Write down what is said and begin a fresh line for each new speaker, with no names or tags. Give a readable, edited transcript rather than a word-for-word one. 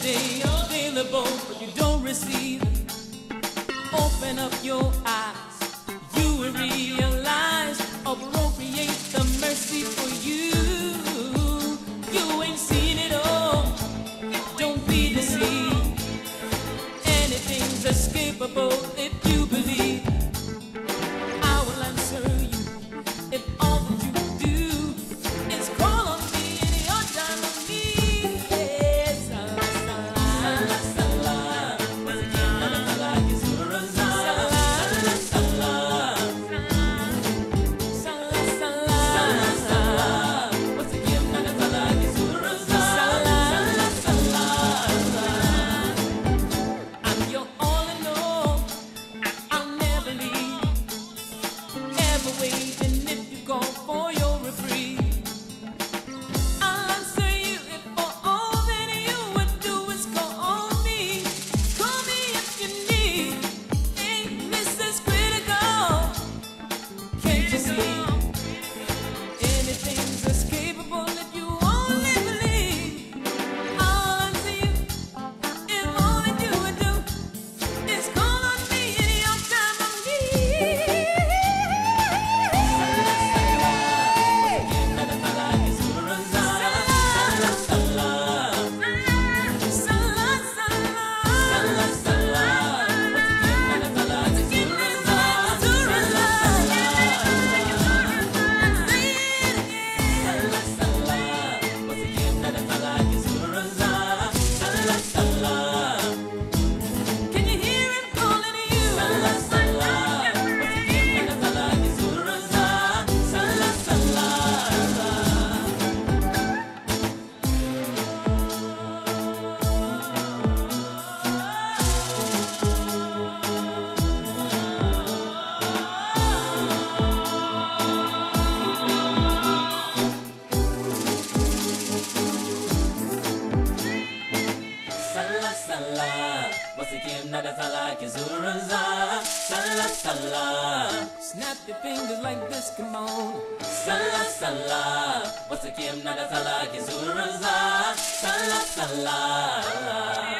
day available, but you don't receive it. Open up your eyes, you will realize, appropriate the mercy for you. You ain't seen it all, don't be deceived. Anything's escapable if you believe. I will answer you if all that you do is call on me in your time of need. Yes, SALAA, SALAA, once again, another SALAA is SALAA, once again, another SALAA is I'm your all in all, I'll never leave. Ever waiting if you call for your reprieve. I'll answer you if for all that you would do is call on me. Call me if you need. Hey, this is critical. Can't you see? Anything's escapable if you only believe. I'll answer you if all that you would do is call on me in your time of need. Can you hear him calling you? SALAA, what's the game? Nada SALAA, Kizuraza. SALAA, snap your fingers like this, come on. SALAA, what's the game? Nada SALAA, Kizuraza. SALAA.